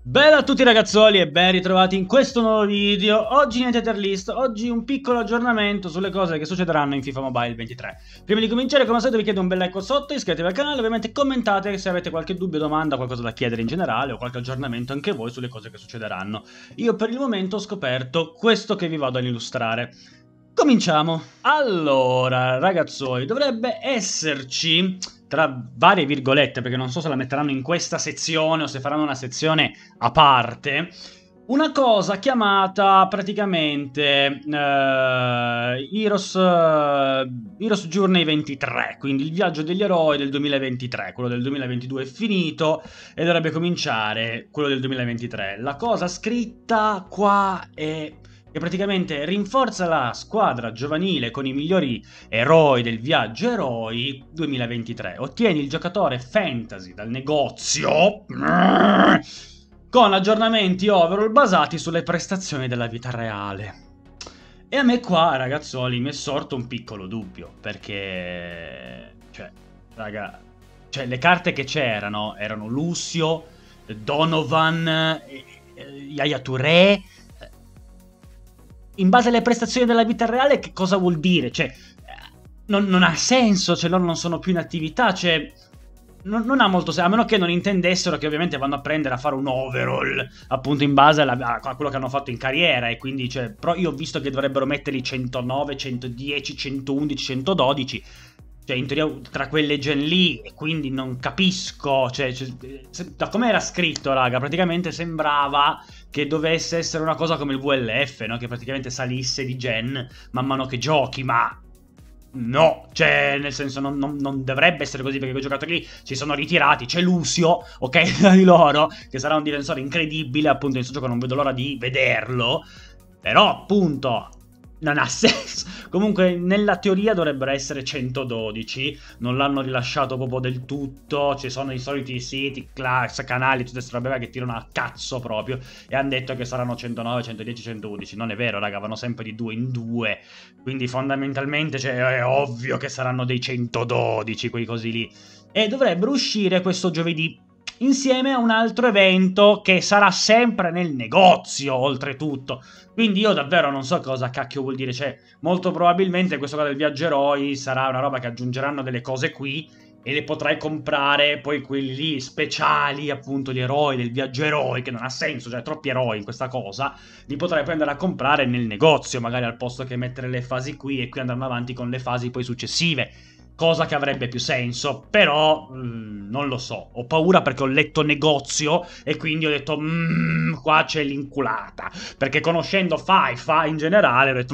Bella a tutti ragazzoli e ben ritrovati in questo nuovo video. Oggi niente tier list, oggi un piccolo aggiornamento sulle cose che succederanno in FIFA Mobile 23. Prima di cominciare, come al solito vi chiedo un bel like qua sotto, iscrivetevi al canale, ovviamente commentate se avete qualche dubbio, domanda, qualcosa da chiedere in generale o qualche aggiornamento anche voi sulle cose che succederanno. Io per il momento ho scoperto questo che vi vado ad illustrare. Cominciamo! Allora, ragazzoli, dovrebbe esserci, tra varie virgolette, perché non so se la metteranno in questa sezione o se faranno una sezione a parte, una cosa chiamata praticamente Heroes Journey 23, quindi il viaggio degli eroi del 2023, quello del 2022 è finito e dovrebbe cominciare quello del 2023. La cosa scritta qua è che praticamente rinforza la squadra giovanile con i migliori eroi del viaggio eroi 2023. Ottieni il giocatore fantasy dal negozio con aggiornamenti overall basati sulle prestazioni della vita reale. E a me qua, ragazzoli, mi è sorto un piccolo dubbio, perché raga, le carte che c'erano erano Lucio, Donovan, Yaya Touré. In base alle prestazioni della vita reale, che cosa vuol dire? Cioè, non ha senso, cioè loro non sono più in attività, cioè non ha molto senso, a meno che non intendessero che ovviamente vanno a prendere a fare un overall, appunto in base a quello che hanno fatto in carriera, e quindi, cioè, però io ho visto che dovrebbero metterli 109, 110, 111, 112, cioè in teoria tra quelle gen lì, e quindi non capisco, da come era scritto, raga, praticamente sembrava che dovesse essere una cosa come il VLF, no? Che praticamente salisse di gen man mano che giochi, ma no, cioè nel senso non dovrebbe essere così, perché quei giocatori lì si sono ritirati. C'è Lucio, ok, tra di loro, che sarà un difensore incredibile, appunto in questo gioco non vedo l'ora di vederlo, però appunto non ha senso. Comunque nella teoria dovrebbero essere 112, non l'hanno rilasciato proprio del tutto, ci sono i soliti siti, canali, tutte queste robe che tirano a cazzo proprio, e hanno detto che saranno 109, 110, 111, non è vero raga, vanno sempre di 2 in 2, quindi fondamentalmente è ovvio che saranno dei 112 quei cosi lì, e dovrebbero uscire questo giovedì insieme a un altro evento che sarà sempre nel negozio, oltretutto. Quindi io davvero non so cosa cacchio vuol dire, cioè molto probabilmente questo qua del viaggio eroi sarà una roba che aggiungeranno delle cose qui e le potrai comprare, poi quelli lì speciali, appunto gli eroi del viaggio eroi, che non ha senso, cioè troppi eroi in questa cosa, li potrai prendere a comprare nel negozio, magari al posto che mettere le fasi qui e qui andranno avanti con le fasi poi successive. Cosa che avrebbe più senso, però non lo so, ho paura perché ho letto negozio e quindi ho detto qua c'è l'inculata, perché conoscendo FIFA in generale ho detto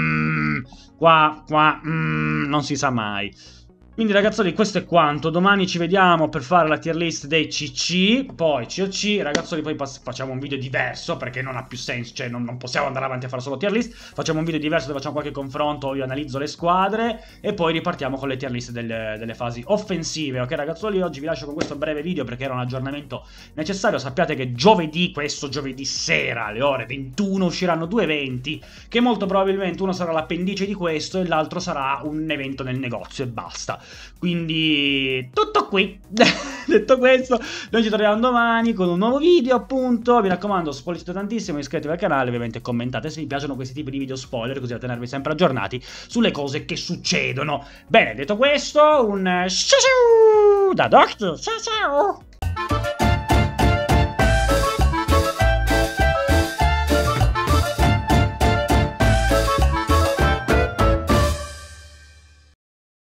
qua non si sa mai. Quindi ragazzoli, questo è quanto. Domani ci vediamo per fare la tier list dei CC, poi COC. Ragazzoli, poi facciamo un video diverso, perché non ha più senso, cioè non possiamo andare avanti a fare solo tier list. Facciamo un video diverso dove facciamo qualche confronto, io analizzo le squadre e poi ripartiamo con le tier list delle fasi offensive. Ok ragazzoli, oggi vi lascio con questo breve video perché era un aggiornamento necessario. Sappiate che giovedì, questo giovedì sera alle ore 21, usciranno due eventi, che molto probabilmente uno sarà l'appendice di questo e l'altro sarà un evento nel negozio e basta. Quindi tutto qui. Detto questo, noi ci troviamo domani con un nuovo video, appunto. Mi raccomando, spoilerate tantissimo, iscrivetevi al canale, ovviamente commentate se vi piacciono questi tipi di video spoiler, così da tenervi sempre aggiornati sulle cose che succedono. Bene, detto questo, un ciao da Doctor, ciao ciao.